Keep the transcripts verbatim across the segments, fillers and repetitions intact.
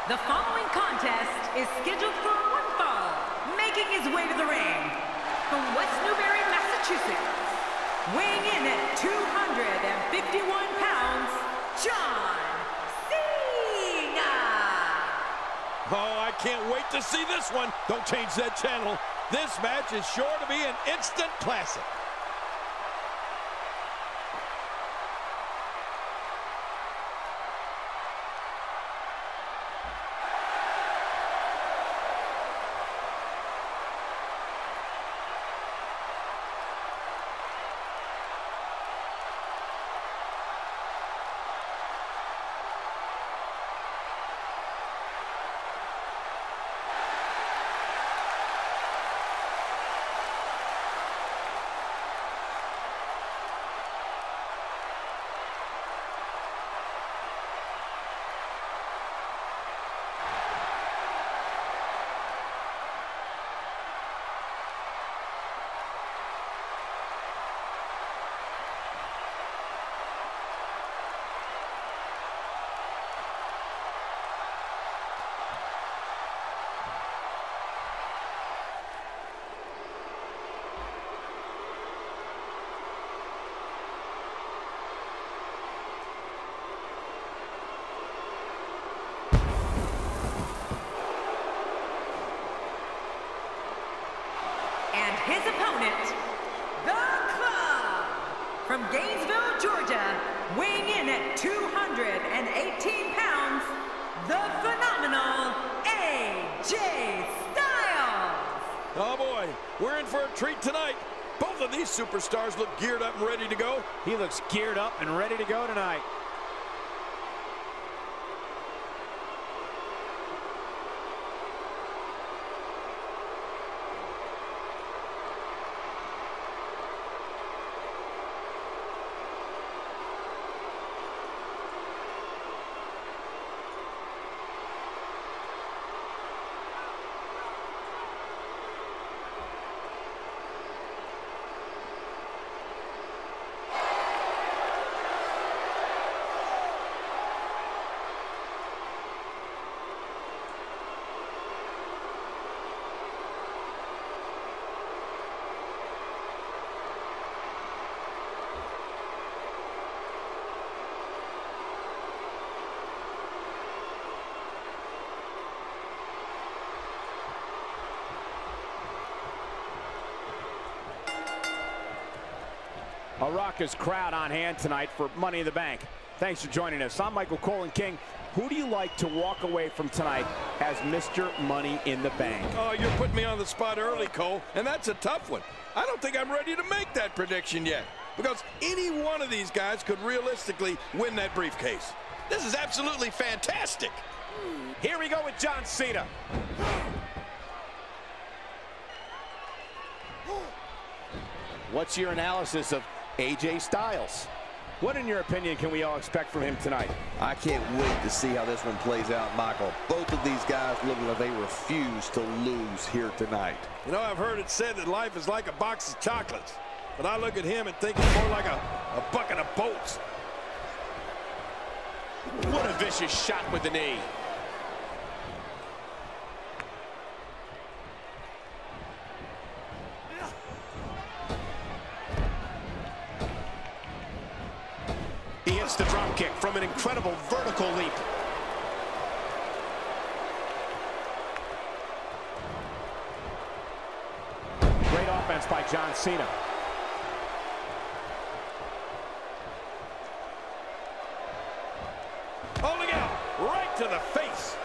The following contest is scheduled for one fall, making his way to the ring from West Newbury, Massachusetts, weighing in at two hundred fifty-one pounds, John Cena! Oh, I can't wait to see this one. Don't change that channel. This match is sure to be an instant classic. His opponent, The Club, from Gainesville, Georgia, weighing in at two hundred eighteen pounds, the phenomenal A J Styles. Oh boy, we're in for a treat tonight. Both of these superstars look geared up and ready to go. He looks geared up and ready to go tonight. A raucous crowd on hand tonight for Money in the Bank. Thanks for joining us. I'm Michael Cole. King, who do you like to walk away from tonight as Mister Money in the Bank? Oh, you're putting me on the spot early, Cole, and that's a tough one. I don't think I'm ready to make that prediction yet, because any one of these guys could realistically win that briefcase. This is absolutely fantastic. Here we go with John Cena. What's your analysis of A J Styles? What, in your opinion, can we all expect from him tonight? I can't wait to see how this one plays out, Michael. Both of these guys look like they refuse to lose here tonight. You know, I've heard it said that life is like a box of chocolates, but I look at him and think it's more like a, a bucket of bolts. What a vicious shot with the knee. He hits the drop kick from an incredible vertical leap. Great offense by John Cena. Holding out right to the face.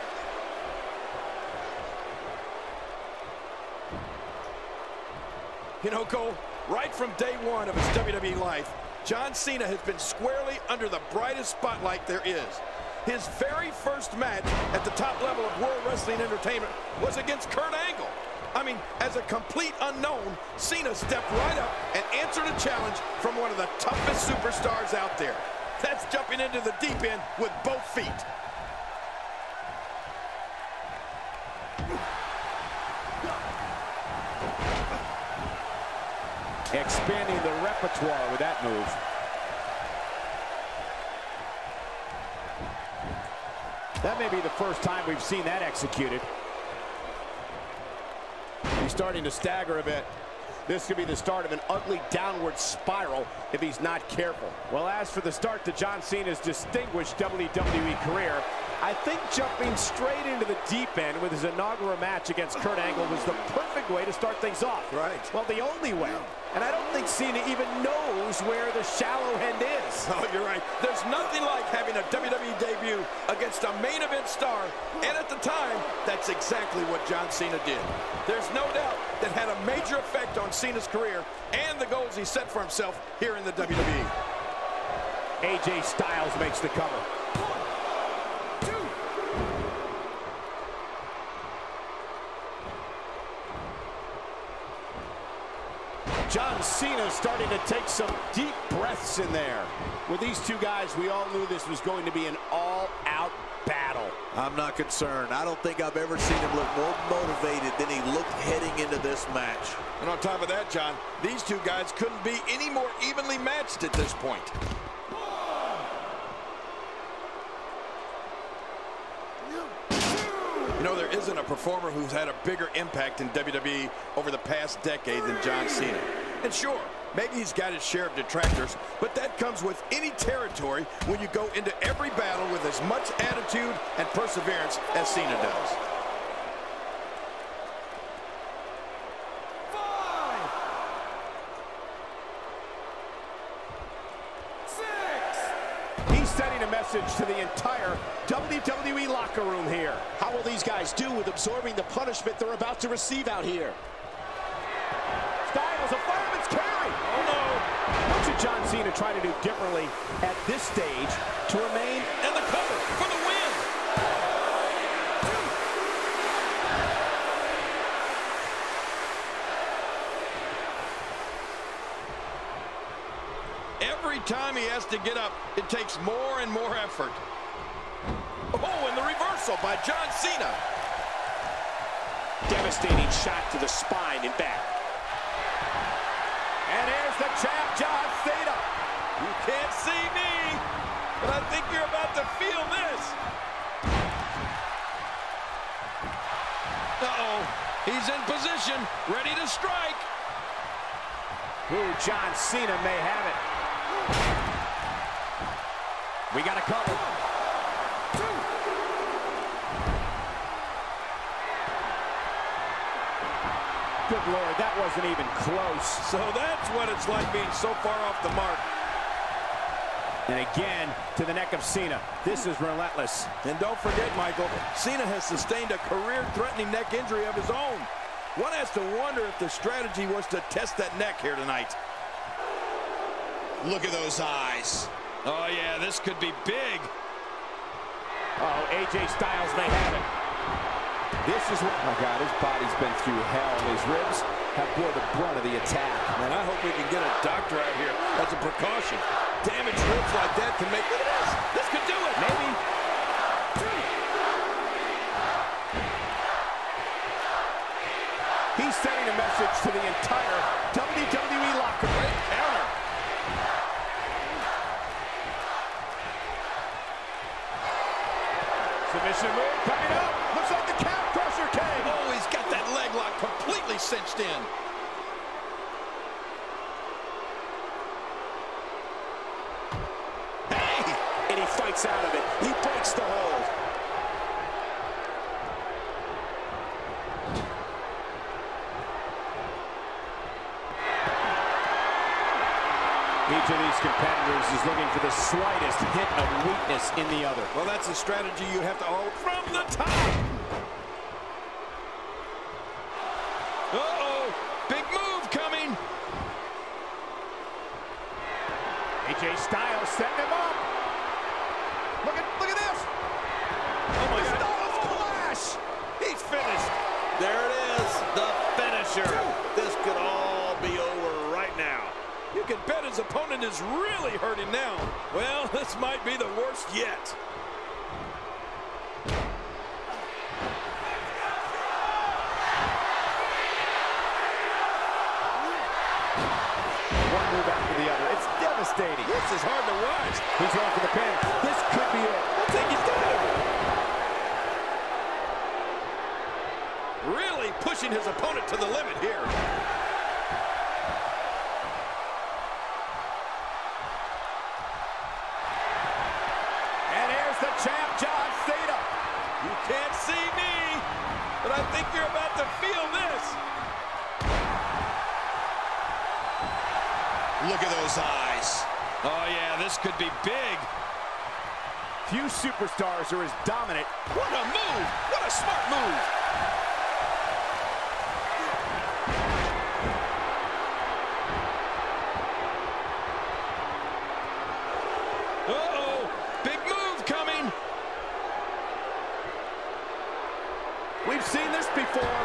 You know, Cole, right from day one of his W W E life, John Cena has been squarely under the brightest spotlight there is. His very first match at the top level of World Wrestling Entertainment was against Kurt Angle. I mean, as a complete unknown, Cena stepped right up and answered a challenge from one of the toughest superstars out there. That's jumping into the deep end with both feet. Expanding the repertoire with that move. That may be the first time we've seen that executed. He's starting to stagger a bit. This could be the start of an ugly downward spiral if he's not careful. Well, as for the start to John Cena's distinguished W W E career, I think jumping straight into the deep end with his inaugural match against Kurt Angle was the perfect way to start things off. Right. Well, the only way. And I don't think Cena even knows where the shallow end is. Oh, you're right. There's nothing like having a W W E debut against a main event star. And at the time, that's exactly what John Cena did. There's no doubt that had a major effect on Cena's career and the goals he set for himself here in the W W E. A J Styles makes the cover. John Cena starting to take some deep breaths in there. With these two guys, we all knew this was going to be an all-out battle. I'm not concerned. I don't think I've ever seen him look more motivated than he looked heading into this match. And on top of that, John, these two guys couldn't be any more evenly matched at this point. You know, there isn't a performer who's had a bigger impact in W W E over the past decade than John Cena. And sure, maybe he's got his share of detractors, but that comes with any territory when you go into every battle with as much attitude and perseverance as Cena does. Five, six. He's sending a message to the entire W W E locker room here. How will these guys do with absorbing the punishment they're about to receive out here? Styles, a fireman's carry. Oh, no. What should John Cena try to do differently at this stage to remain? And the cover for the win. Every time he has to get up, it takes more and more effort. Oh, and the reversal by John Cena. Devastating shot to the spine and back. And here's the champ, John Cena. You can't see me, but I think you're about to feel this. Uh-oh, he's in position, ready to strike. Ooh, John Cena may have it. We got a cover. Good Lord, that wasn't even close. So that's what it's like being so far off the mark. And again, to the neck of Cena. This is relentless. And don't forget, Michael, Cena has sustained a career-threatening neck injury of his own. One has to wonder if the strategy was to test that neck here tonight. Look at those eyes. Oh, yeah, this could be big. Uh oh, A J Styles may have it. This is what, oh my God, his body's been through hell. His ribs have bore the brunt of the attack. And I hope we can get a doctor out here as a precaution. Damaged ribs like that can make, look at this. This could do it. Maybe. He's sending a message to the entire W W E locker room. Counter. Submission move coming up. Looks like the calf crusher came. Oh, he's got that leg lock completely cinched in. Hey! And he fights out of it. He breaks the hold. Each of these competitors is looking for the slightest hint of weakness in the other. Well, that's a strategy you have to hold from the top. Uh-oh, big move coming. A J Styles setting him up. Look at, look at this. Oh my God. Styles clash. He's finished. There it is, the finisher. This could all be over right now. You can bet his opponent is really hurting now. Well, this might be the worst yet. One move after the other. It's devastating. This is hard to watch. He's going for the pin. This could be it. I think he's got it. really pushing his opponent to the limit here. And here's the champ, John Cena. You can't see me, but I think you're about to feel this. Look at those eyes. Oh, yeah, this could be big. Few superstars are as dominant. What a move! What a smart move! Uh-oh! Big move coming! We've seen this before.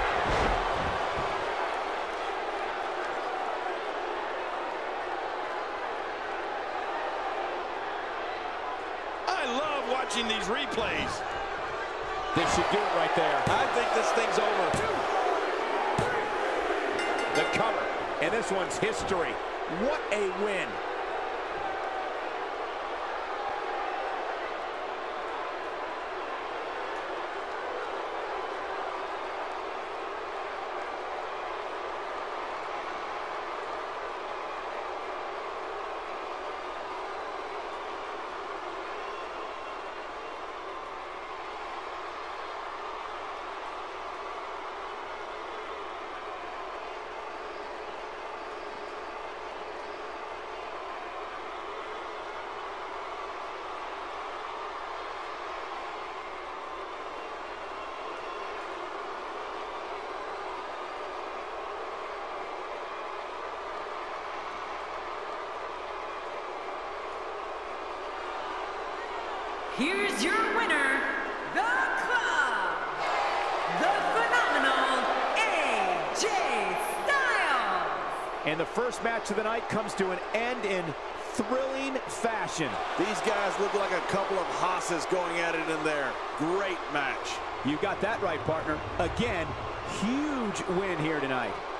I love watching these replays. This should do it right there. I think this thing's over. The cover. And this one's history. What a win. Here's your winner, the Club, the phenomenal A J Styles. And the first match of the night comes to an end in thrilling fashion. These guys look like a couple of hosses going at it in there. Great match. You got that right, partner. Again, huge win here tonight.